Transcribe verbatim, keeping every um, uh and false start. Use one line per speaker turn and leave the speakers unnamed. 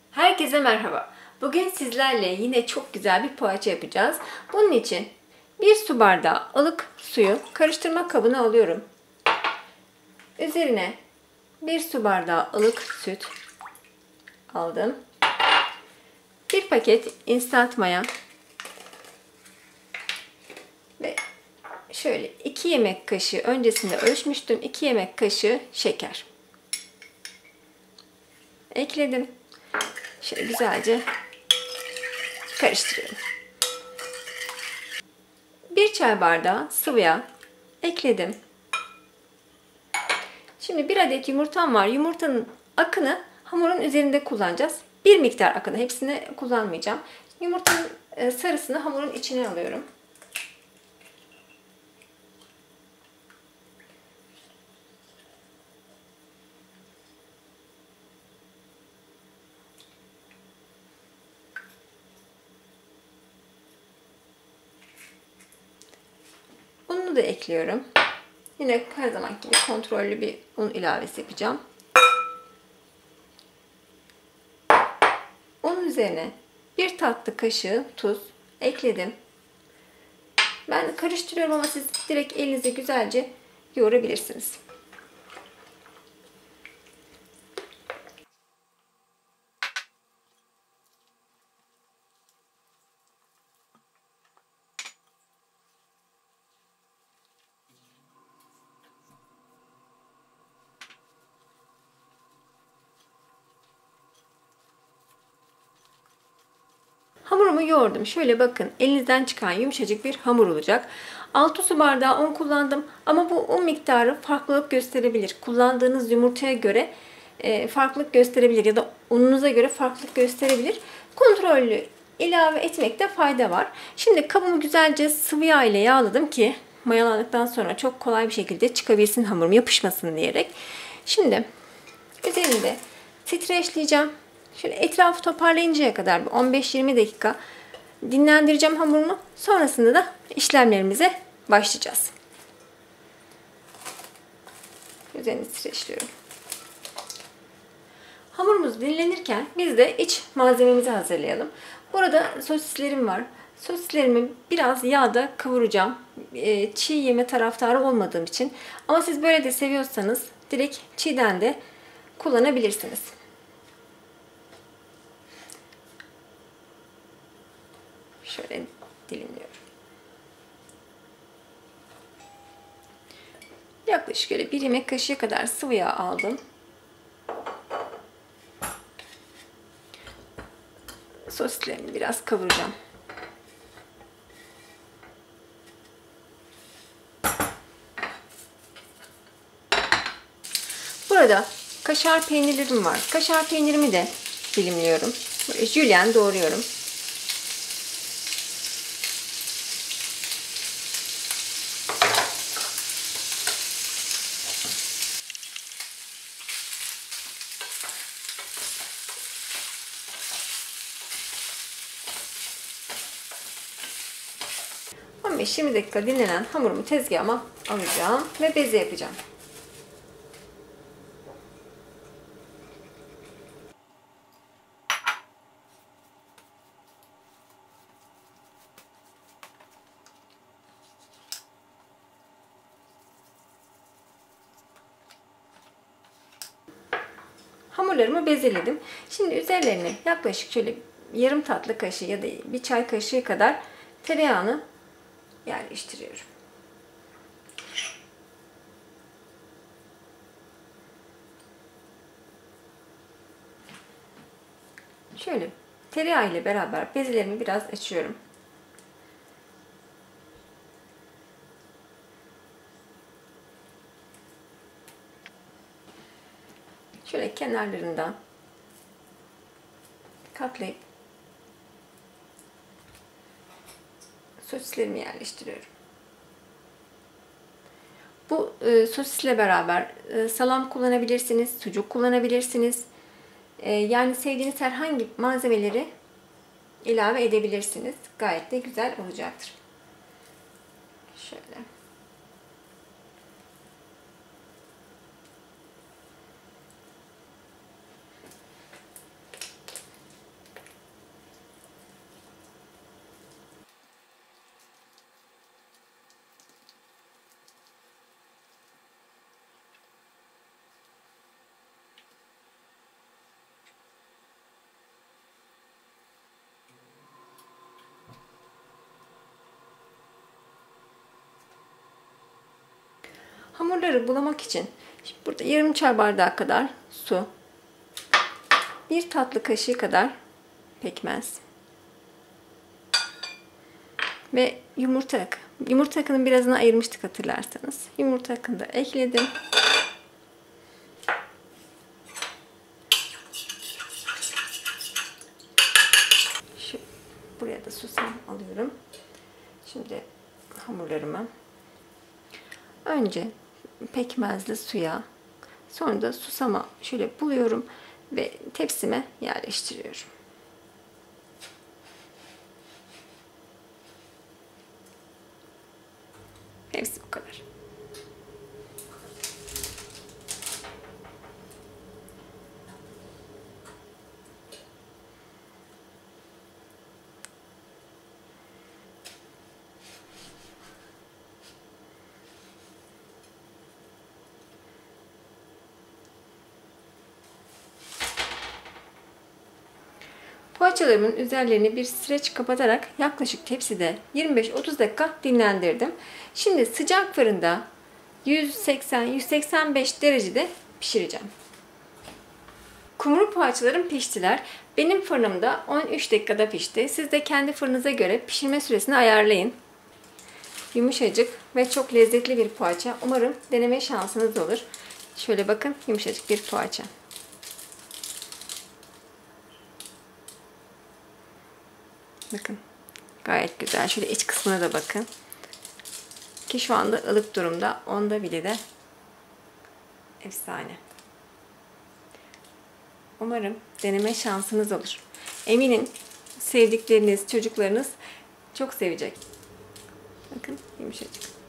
Herkese merhaba. Bugün sizlerle yine çok güzel bir poğaça yapacağız. Bunun için bir su bardağı ılık suyu karıştırma kabına alıyorum. Üzerine bir su bardağı ılık süt aldım. Bir paket instant maya ve şöyle iki yemek kaşığı, öncesinde ölçmüştüm, iki yemek kaşığı şeker ekledim. Şöyle güzelce karıştırıyorum. Bir çay bardağı sıvı yağ ekledim. Şimdi bir adet yumurtam var. Yumurtanın akını hamurun üzerinde kullanacağız. Bir miktar akını, hepsini kullanmayacağım. Yumurtanın sarısını hamurun içine alıyorum. Ununu da ekliyorum. Yine her zaman gibi kontrollü bir un ilavesi yapacağım. Onun üzerine bir tatlı kaşığı tuz ekledim. Ben karıştırıyorum ama siz direkt elinize güzelce yoğurabilirsiniz. Hamurumu yoğurdum. Şöyle bakın, elinizden çıkan yumuşacık bir hamur olacak. altı su bardağı un kullandım ama bu un miktarı farklılık gösterebilir. Kullandığınız yumurtaya göre farklılık gösterebilir ya da ununuza göre farklılık gösterebilir. Kontrollü ilave etmekte fayda var. Şimdi kabımı güzelce sıvı yağ ile yağladım ki mayalandıktan sonra çok kolay bir şekilde çıkabilsin, hamurum yapışmasın diyerek. Şimdi üzerinde streçleyeceğim. Şöyle etrafı toparlayıncaya kadar on beş yirmi dakika dinlendireceğim hamurumu. Sonrasında da işlemlerimize başlayacağız. Üzerini streçliyorum. Hamurumuz dinlenirken biz de iç malzememizi hazırlayalım. Burada sosislerim var. Sosislerimi biraz yağda kavuracağım. Çiğ yeme taraftarı olmadığım için. Ama siz böyle de seviyorsanız direkt çiğden de kullanabilirsiniz. Şöyle dilimliyorum. Yaklaşık öyle bir yemek kaşığı kadar sıvı yağ aldım. Sosislerimi biraz kavuracağım. Burada kaşar peynirlerim var. Kaşar peynirimi de dilimliyorum. Böyle jülyen doğruyorum. on beş yirmi dakika dinlenen hamurumu tezgahıma alacağım ve beze yapacağım. Hamurlarımı bezeledim. Şimdi üzerlerine yaklaşık şöyle yarım tatlı kaşığı ya da bir çay kaşığı kadar tereyağını yerleştiriyorum. Şöyle tereyağı ile beraber bezelerimi biraz açıyorum. Şöyle kenarlarından katlayıp sosislerimi yerleştiriyorum. Bu e, sosisle beraber e, salam kullanabilirsiniz, sucuk kullanabilirsiniz. E, yani sevdiğiniz herhangi malzemeleri ilave edebilirsiniz. Gayet de güzel olacaktır. Şöyle. Hamurları bulamak için şimdi burada yarım çay bardağı kadar su, bir tatlı kaşığı kadar pekmez ve yumurta akı. Yumurta akının birazını ayırmıştık hatırlarsanız. Yumurta akını da ekledim. Şu, buraya da susam alıyorum. Şimdi hamurlarımı önce pekmezli suya, sonra da susama şöyle buluyorum ve tepsime yerleştiriyorum. Hepsi bu kadar. Poğaçalarımın üzerlerini bir streç kapatarak yaklaşık tepside yirmi beş otuz dakika dinlendirdim. Şimdi sıcak fırında yüz seksen yüz seksen beş derecede pişireceğim. Kumru poğaçalarım piştiler. Benim fırınımda on üç dakikada pişti. Siz de kendi fırınıza göre pişirme süresini ayarlayın. Yumuşacık ve çok lezzetli bir poğaça. Umarım deneme şansınız olur. Şöyle bakın, yumuşacık bir poğaça. Bakın gayet güzel. Şöyle iç kısmına da bakın. Ki şu anda ılık durumda. Onda bile de efsane. Umarım deneme şansınız olur. Eminim sevdikleriniz, çocuklarınız çok sevecek. Bakın yumuşacık.